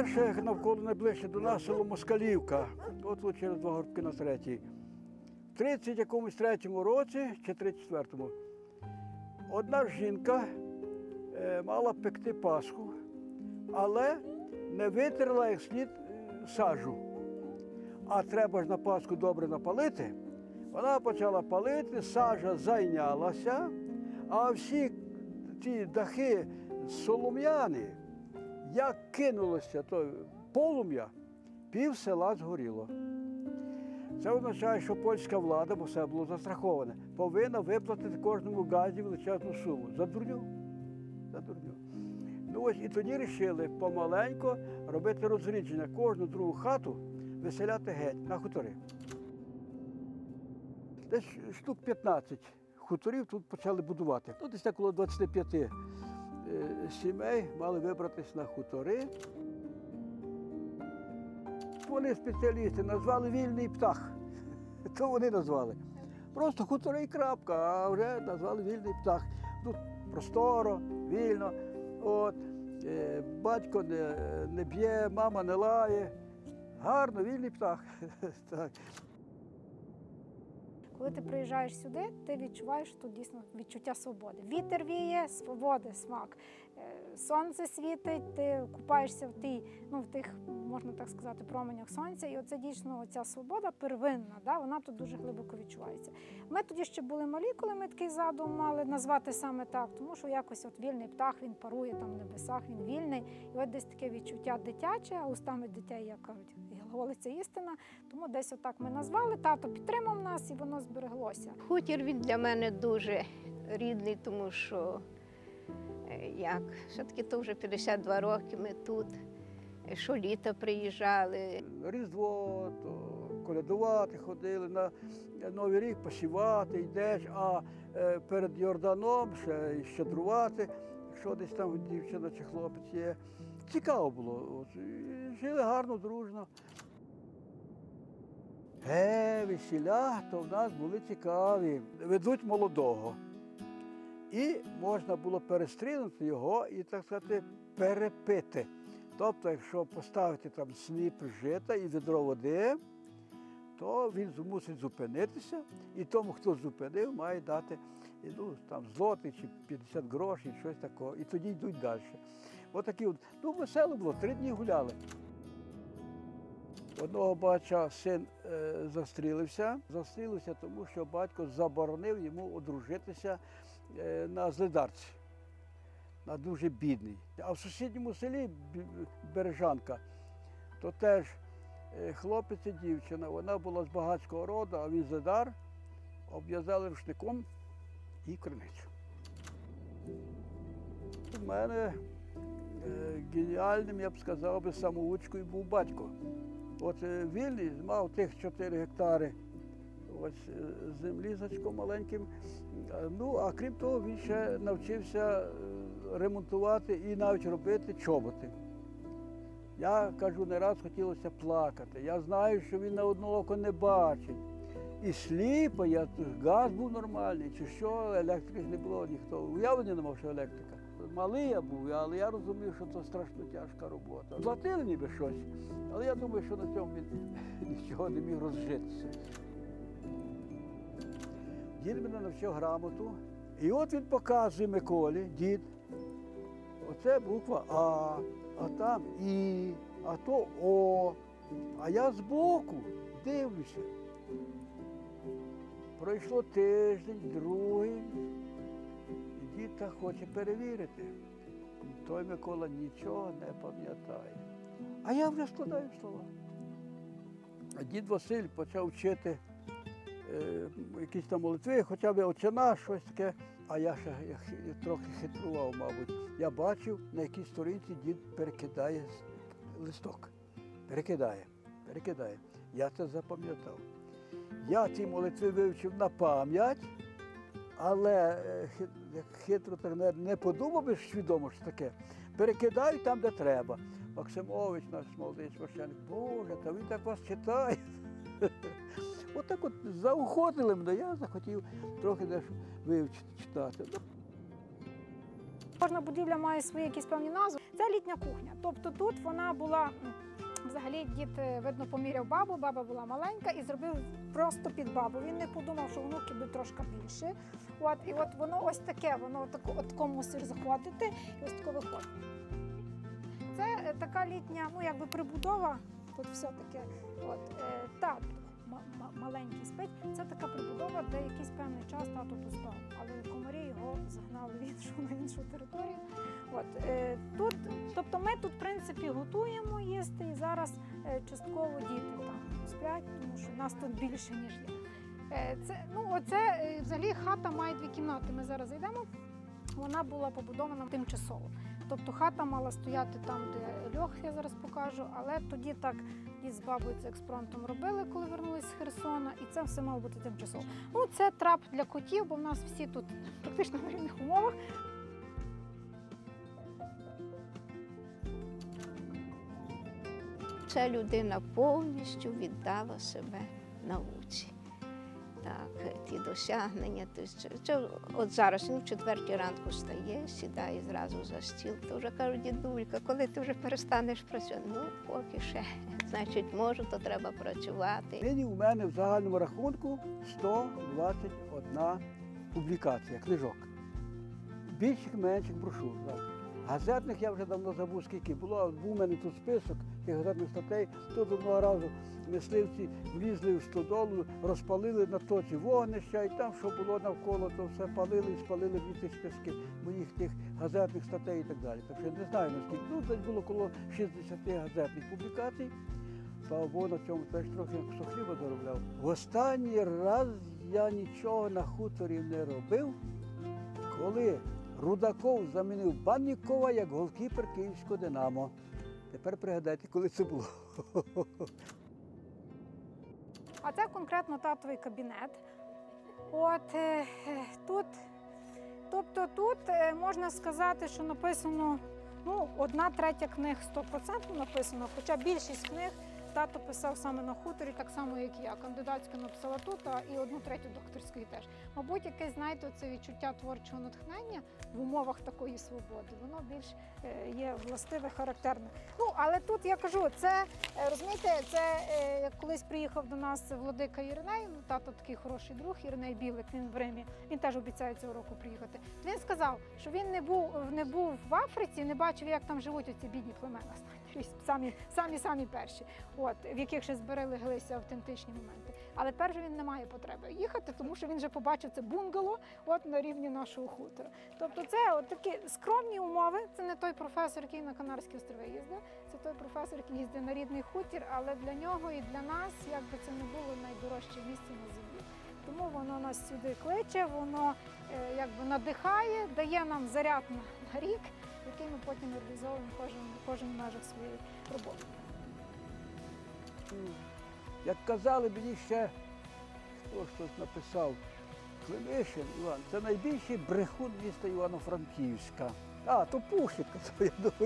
Перше навколо найближче до нас село Москалівка, от через 2 горбки на третій. В 33-му році, чи 34-му, одна жінка мала пекти Пасху, але не витерла як слід сажу. А треба ж на Пасху добре напалити. Вона почала палити, сажа зайнялася, а всі ті дахи солом'яні, як кинулося то полум'я, пів села згоріло. Це означає, що польська влада, бо все було застраховане, повинна виплатити кожному газі величезну суму. За дурню. За дурню. Ну ось і тоді вирішили помаленько робити розрідження, кожну другу хату виселяти геть на хутори. Десь штук 15 хуторів тут почали будувати. Ну, десь около 25 сімей мали вибратися на хутори. Вони спеціалісти назвали «Вільний птах». То вони назвали. Просто хутори і крапка, а вже назвали «Вільний птах». Тут просторо, вільно. От, батько не б'є, мама не лає. Гарно, вільний птах. Так. Коли ти приїжджаєш сюди, ти відчуваєш тут дійсно відчуття свободи. Вітер віє, свободи, смак. Сонце світить, ти купаєшся в тих, можна так сказати, променях сонця. І оце дійсно ця свобода первинна, да, вона тут дуже глибоко відчувається. Ми тоді ще були малі, коли ми такий задум мали назвати саме так, тому що якось от вільний птах, він парує там в небесах, він вільний. І от десь таке відчуття дитяче, а устами дітей, як кажуть, глаголиться істина. Тому десь отак ми назвали, тато підтримав нас і воно збереглося. Хутір він для мене дуже рідний, тому що все-таки то вже 52 роки ми тут, щоліта приїжджали. Різдво, то колядувати ходили, на Новий рік посівати, йдеш, а перед Йорданом ще й щедрувати, якщо десь там дівчина чи хлопець є. Цікаво було, жили гарно, дружно. Весіля то в нас були цікаві. Ведуть молодого. І можна було перестрілити його і, так сказати, перепити. Тобто, якщо поставити там сніп жита і відро води, то він мусить зупинитися, і тому, хто зупинив, має дати там, злотий чи 50 грошей, щось такого. І тоді йдуть далі. Отакі весело було, 3 дні гуляли. Одного бача син застрілився. Застрілився, тому що батько заборонив йому одружитися на Злидарці, на дуже бідний. А в сусідньому селі Бережанка, то теж хлопець і дівчина, вона була з багатського роду, а він Злидар, обв'язали рушником і криницю. У мене геніальним, я б сказав, самоучкою був батько. От вільний мав тих 4 гектари ось, землі з очком маленьким. Ну, а крім того, він ще навчився ремонтувати і навіть робити чоботи. Я, кажу, не раз хотілося плакати. Я знаю, що він на одне око не бачить. І сліпо, газ був нормальний, чи що, електрики ж не було, ніхто. Уявлення не мав, що електрика. Малий я був, але я розумів, що це страшно тяжка робота. Платили ніби щось, але я думаю, що на цьому він нічого не міг розжитися. Дід мене навчив грамоту, і от він показує Миколі, дід, оце буква А там І, а то О, а я збоку дивлюся. Пройшло тиждень, другий, і дід так хоче перевірити. Той Микола нічого не пам'ятає. А я вже складаю слова. А дід Василь почав вчити якісь там молитви, хоча б «Отче наш», щось таке. А я ще трохи хитрував, мабуть. Я бачив, на якій сторінці дід перекидає листок. Перекидає. Я це запам'ятав. Я ці молитви вивчив на пам'ять, але як хитро не подумав би свідомо, що таке. Перекидаю там, де треба. Максимович, наш молодий священник, Боже, та він так вас читає. Отак от заохотили мене, я захотів трохи дещо вивчити, читати. Кожна будівля має свої якісь певні назви. Це літня кухня. Тобто тут вона була, взагалі дід, видно, поміряв бабу, баба була маленька і зробив просто під бабу. Він не подумав, що внуки будуть трошки більше. І от воно ось таке, воно тако мусиш заходити і ось тако виходить. Це така літня, якби прибудова, тут все таке, маленький спить. Це така прибудова, де якийсь певний час тато тут спав, але комарі його загнали на іншу територію. Тобто ми тут, в принципі, готуємо їсти, і зараз частково діти там сплять, тому що нас тут більше, ніж є. Оце взагалі хата має 2 кімнати. Ми зараз зайдемо. Вона була побудована тимчасово. Тобто хата мала стояти там, де льох, я зараз покажу, але тоді так дід з бабою це експромтом робили, коли вернулись з Херсона, і це все мало бути тимчасово. Це трап для котів, бо в нас всі тут практично на рівних умовах. Ця людина повністю віддала себе науці. Так, ті досягнення. От зараз він в 4 ранку стає, сідає зразу за стіл. То вже кажуть, дідулька, коли ти вже перестанеш працювати? Ну, поки ще. Значить, можу, то треба працювати. Нині у мене в загальному рахунку 121 публікація, книжок. Більших-менших брошур. Так. Газетних я вже давно забув, скільки було. Був у мене тут список тих газетних статей. Тут одного разу мисливці влізли в стодолу, розпалили на тоці вогнища, і там, що було навколо, то все палили і спалили в ці списки моїх тих газетних статей і так далі. Так що я не знаю, наскільки. Десь було коло 60 газетних публікацій. Слава Богу, на цьому теж трохи кусок хліба заробляв. В останній раз я нічого на хуторі не робив, коли Рудаков замінив Баннікова як голкіпер Київського «Динамо». Тепер пригадайте, коли це було. А це конкретно татовий кабінет. Тут можна сказати, що написано, 1/3 книг 100% написано, хоча більшість книг тато писав саме на хуторі, так само, як і я. Кандидатську написала тут, і 1/3 докторської теж. Мабуть, якесь, знаєте, це відчуття творчого натхнення в умовах такої свободи, воно більш є властиве, характерне. Але тут, я кажу, це, розумієте, як колись приїхав до нас владика Іриней, тато такий хороший друг, Іриней Білик, він в Римі, він теж обіцяє цього року приїхати. Він сказав, що він не був в Африці, не бачив, як там живуть оці бідні племена, самі перші, в яких ще збереглися автентичні моменти. Але перше він не має потреби їхати, тому що він вже побачив це бунгало на рівні нашого хутора. Тобто це такі скромні умови, це не той професор, який на Канарські острови їздив, це той професор, який їздив на рідний хутір, але для нього і для нас, як би це не було, найдорожче місце на землі. Тому воно нас сюди кличе, воно надихає, дає нам заряд на рік, який ми потім реалізовуємо кожен в межах своєї роботи. Як казали мені ще, хто щось написав, Климишин Іван, це найбільший брехун міста Івано-Франківська. То Пушик, я думаю,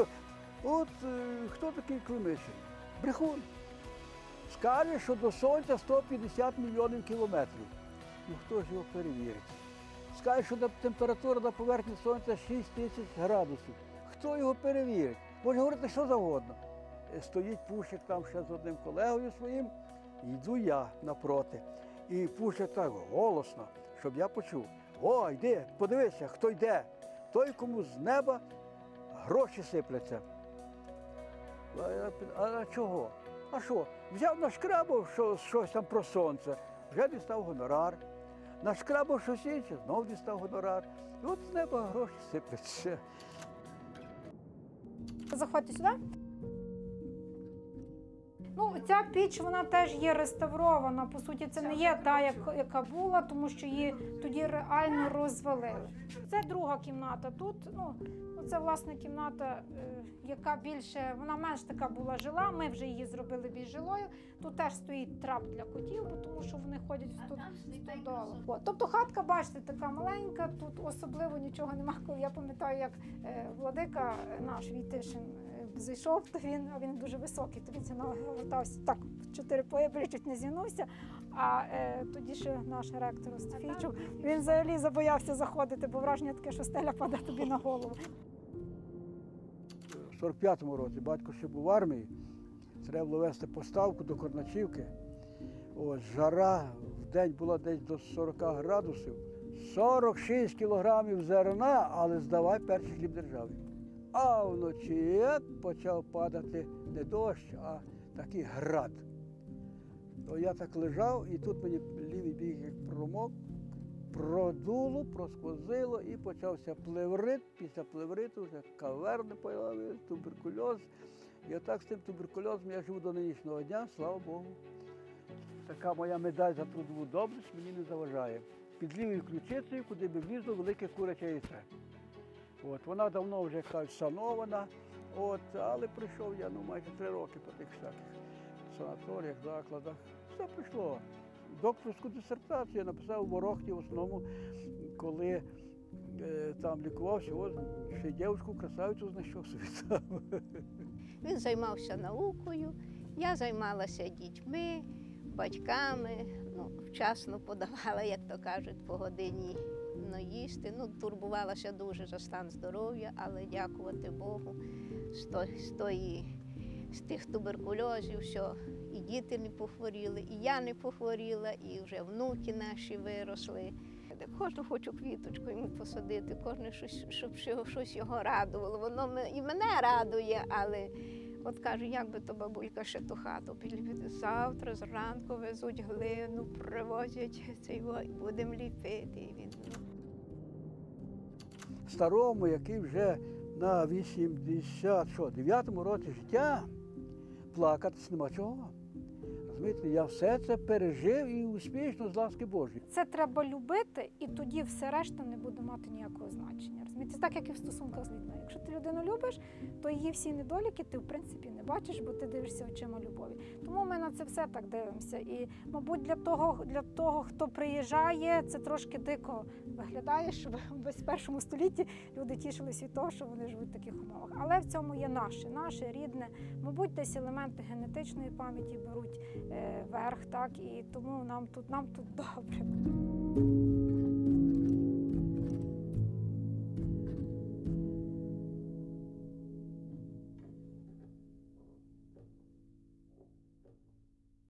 хто такий Климишин? Брехун. Скаже, що до Сонця 150 мільйонів кілометрів. Хто ж його перевірить? Скаже, що температура на поверхні Сонця 6 тисяч градусів. Хто його перевірить? Може говорити що завгодно. Стоїть Пушик там ще з одним колегою своїм, йду я напроти. І Пушик так голосно, щоб я почув. О, йди, подивися, хто йде. Той, кому з неба гроші сипляться. А чого? А що? Взяв нашкрабав щось там про сонце, вже дістав гонорар. Нашкрабав щось інше, знов дістав гонорар. І от з неба гроші сипляться. Заходьте сюди. Ця піч, вона теж є реставрована. По суті, це не є та, яка була, тому що її тоді реально розвалили. Це друга кімната. Тут, це, власне, кімната, яка більше, вона менш така була жила, ми вже її зробили більш жилою. Тут теж стоїть трап для котів, тому що вони ходять в стодолу. Тобто хатка, бачите, така маленька, тут особливо нічого немає. Я пам'ятаю, як владика наш Війтишин зайшов, то він дуже високий, то він нагортався так, 4 поєбрі, чуть не зігнувся. А тоді ще наш ректор Остафійчук, він взагалі забоявся заходити, бо враження таке, що стеля паде тобі на голову. В 45-му році батько ще був в армії, треба було вести поставку до Корначівки. От, жара в день була десь до 40 градусів. 46 кілограмів зерна, але здавай перший хліб державі. А вночі як почав падати не дощ, а такий град. То я так лежав, і тут мені лівий бік як промок, продуло, просквозило і почався плеврит. Після плевриту вже каверни появилися, туберкульоз. І отак з тим туберкульозом я живу до нинішнього дня, слава Богу. Така моя медаль за трудову доблесть мені не заважає. Під лівою ключицею, куди би влізло велике куряче яйце. От, вона давно вже кажуть, санована, але прийшов я майже 3 роки по тих всяких санаторіях, закладах. Все прийшло. Докторську дисертацію я написав в Ворохті, в основному, коли там лікувався, ще дівчинку красавицю знайшов собі там. Він займався наукою, я займалася дітьми, батьками, вчасно подавала, як то кажуть, по годині їсти. Турбувалася дуже за стан здоров'я, але дякувати Богу, з тих туберкульозів, що і діти не похворіли, і я не похворіла, і вже внуки наші виросли. Кожну хочу квіточку йому посадити, кожне щоб щось його радувало. Воно і мене радує, але от кажу, як би то бабулька ще ту хату підліпити. Завтра зранку везуть глину, привозять і будемо ліпити. Старому, який вже на 89-му році життя, плакатись нема чого. Розумієте, я все це пережив і успішно з ласки Божої. Це треба любити, і тоді все решта не буде мати ніякого значення. Розумієте, так як і в стосунках з людьми. Якщо ти людину любиш, то її всі недоліки ти, в принципі, не бачиш, бо ти дивишся очима любові. Тому ми на це все так дивимося. І, мабуть, для того, хто приїжджає, це трошки дико виглядає, що в 21 столітті люди тішились від того, що вони живуть в таких умовах. Але в цьому є наше рідне. Мабуть, десь елементи генетичної пам'яті беруть верх, так, і тому нам тут добре.